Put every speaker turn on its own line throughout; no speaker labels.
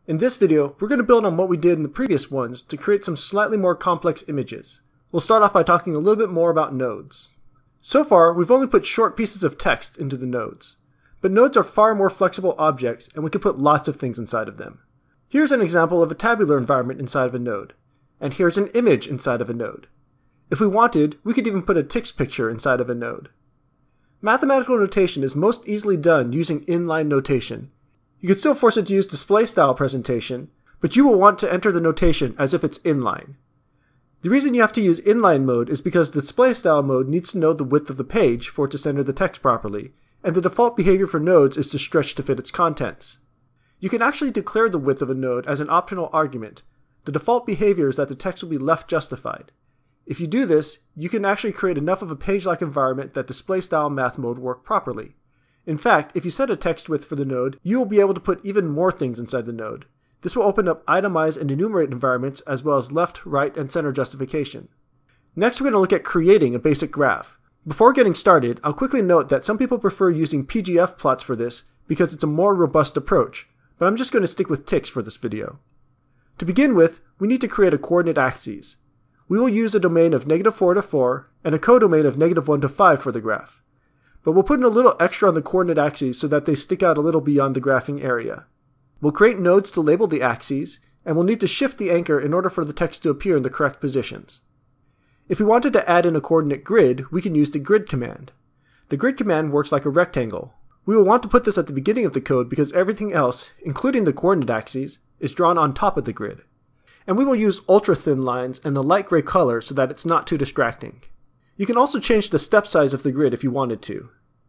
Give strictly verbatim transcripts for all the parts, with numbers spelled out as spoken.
In this video, we're going to build on what we did in the previous ones to create some slightly more complex images. We'll start off by talking a little bit more about nodes. So far, we've only put short pieces of text into the nodes. But nodes are far more flexible objects, and we can put lots of things inside of them. Here's an example of a tabular environment inside of a node. And here's an image inside of a node. If we wanted, we could even put a T X picture inside of a node. Mathematical notation is most easily done using inline notation. You could still force it to use display style presentation, but you will want to enter the notation as if it's inline. The reason you have to use inline mode is because display style mode needs to know the width of the page for it to center the text properly, and the default behavior for nodes is to stretch to fit its contents. You can actually declare the width of a node as an optional argument. The default behavior is that the text will be left justified. If you do this, you can actually create enough of a page-like environment that display style math mode will work properly. In fact, if you set a text width for the node, you will be able to put even more things inside the node. This will open up itemize and enumerate environments as well as left, right, and center justification. Next, we're going to look at creating a basic graph. Before getting started, I'll quickly note that some people prefer using P G F plots for this because it's a more robust approach, but I'm just going to stick with T I X for this video. To begin with, we need to create a coordinate axes. We will use a domain of negative four to four and a codomain of negative one to five for the graph. But we'll put in a little extra on the coordinate axes so that they stick out a little beyond the graphing area. We'll create nodes to label the axes, and we'll need to shift the anchor in order for the text to appear in the correct positions. If we wanted to add in a coordinate grid, we can use the grid command. The grid command works like a rectangle. We will want to put this at the beginning of the code because everything else, including the coordinate axes, is drawn on top of the grid. And we will use ultra-thin lines in a light gray color so that it's not too distracting. You can also change the step size of the grid if you wanted to.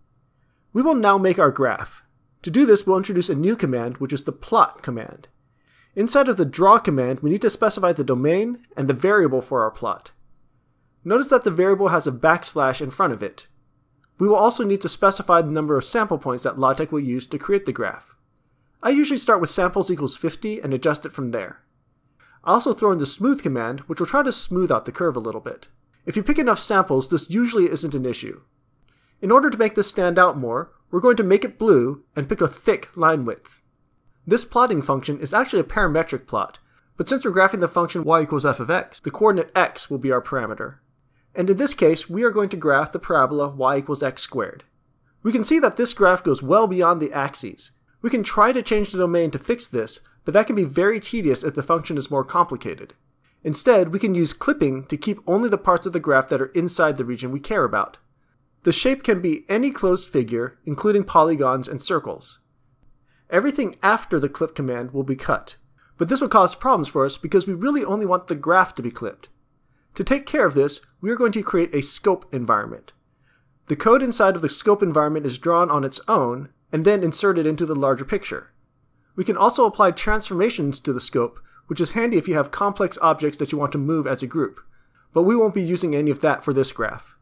We will now make our graph. To do this, we'll introduce a new command, which is the plot command. Inside of the draw command, we need to specify the domain and the variable for our plot. Notice that the variable has a backslash in front of it. We will also need to specify the number of sample points that LaTeX will use to create the graph. I usually start with samples equals fifty and adjust it from there. I also throw in the smooth command, which will try to smooth out the curve a little bit. If you pick enough samples, this usually isn't an issue. In order to make this stand out more, we're going to make it blue and pick a thick line width. This plotting function is actually a parametric plot, but since we're graphing the function y equals f of x, the coordinate x will be our parameter. And in this case, we are going to graph the parabola y equals x squared. We can see that this graph goes well beyond the axes. We can try to change the domain to fix this, but that can be very tedious if the function is more complicated. Instead, we can use clipping to keep only the parts of the graph that are inside the region we care about. The shape can be any closed figure, including polygons and circles. Everything after the clip command will be cut, but this will cause problems for us because we really only want the graph to be clipped. To take care of this, we are going to create a scope environment. The code inside of the scope environment is drawn on its own and then inserted into the larger picture. We can also apply transformations to the scope, which is handy if you have complex objects that you want to move as a group, but we won't be using any of that for this graph.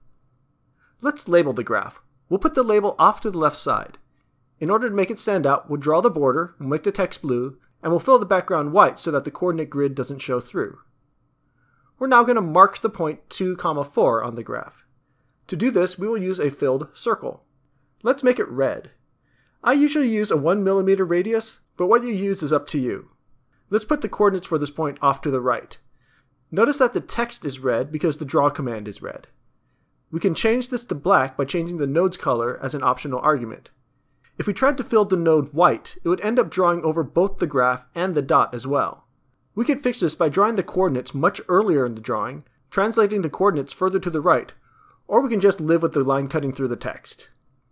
Let's label the graph. We'll put the label off to the left side. In order to make it stand out, we'll draw the border, we'll make the text blue, and we'll fill the background white so that the coordinate grid doesn't show through. We're now going to mark the point two, four on the graph. To do this, we will use a filled circle. Let's make it red. I usually use a one millimeter radius, but what you use is up to you. Let's put the coordinates for this point off to the right. Notice that the text is red because the draw command is red. We can change this to black by changing the node's color as an optional argument. If we tried to fill the node white, it would end up drawing over both the graph and the dot as well. We could fix this by drawing the coordinates much earlier in the drawing, translating the coordinates further to the right, or we can just live with the line cutting through the text.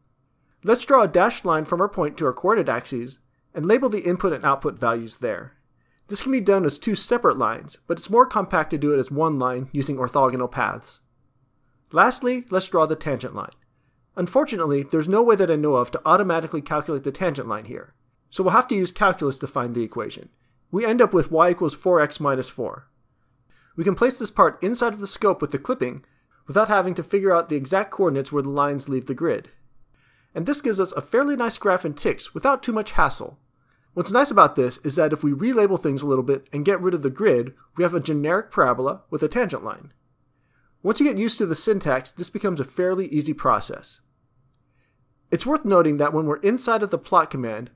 Let's draw a dashed line from our point to our coordinate axes and label the input and output values there. This can be done as two separate lines, but it's more compact to do it as one line using orthogonal paths. Lastly, let's draw the tangent line. Unfortunately, there's no way that I know of to automatically calculate the tangent line here, so we'll have to use calculus to find the equation. We end up with y equals four x minus four. We can place this part inside of the scope with the clipping without having to figure out the exact coordinates where the lines leave the grid. And this gives us a fairly nice graph in T I X without too much hassle. What's nice about this is that if we relabel things a little bit and get rid of the grid, we have a generic parabola with a tangent line. Once you get used to the syntax, this becomes a fairly easy process. It's worth noting that when we're inside of the plot command,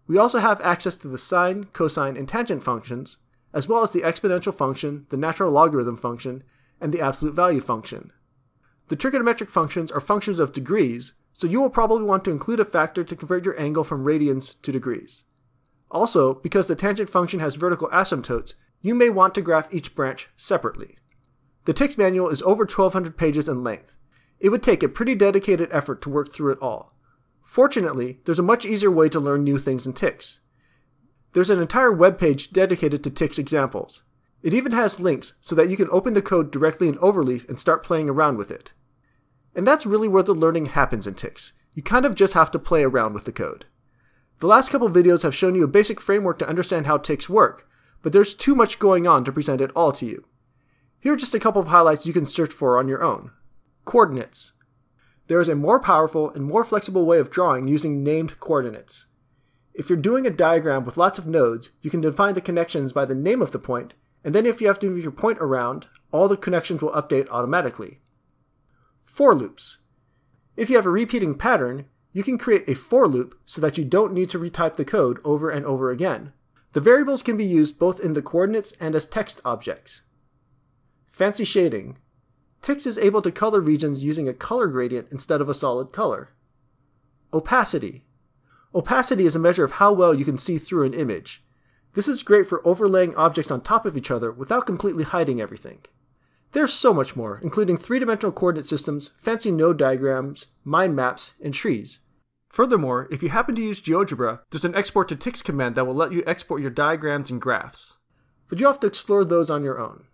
We also have access to the sine, cosine, and tangent functions, as well as the exponential function, the natural logarithm function, and the absolute value function. The trigonometric functions are functions of degrees, so you will probably want to include a factor to convert your angle from radians to degrees. Also, because the tangent function has vertical asymptotes, you may want to graph each branch separately. The T I X manual is over twelve hundred pages in length. It would take a pretty dedicated effort to work through it all. Fortunately, there's a much easier way to learn new things in T I X. There's an entire web page dedicated to T I X examples. It even has links so that you can open the code directly in Overleaf and start playing around with it. And that's really where the learning happens in T I X. You kind of just have to play around with the code. The last couple videos have shown you a basic framework to understand how T I X work, but there's too much going on to present it all to you. Here are just a couple of highlights you can search for on your own. Coordinates. There is a more powerful and more flexible way of drawing using named coordinates. If you're doing a diagram with lots of nodes, you can define the connections by the name of the point, and then if you have to move your point around, all the connections will update automatically. For loops. If you have a repeating pattern, you can create a for loop so that you don't need to retype the code over and over again. The variables can be used both in the coordinates and as text objects. Fancy shading. T I X is able to color regions using a color gradient instead of a solid color. Opacity. Opacity is a measure of how well you can see through an image. This is great for overlaying objects on top of each other without completely hiding everything. There's so much more, including three-dimensional coordinate systems, fancy node diagrams, mind maps, and trees. Furthermore, if you happen to use GeoGebra, there's an export to T I X command that will let you export your diagrams and graphs. But you have to explore those on your own.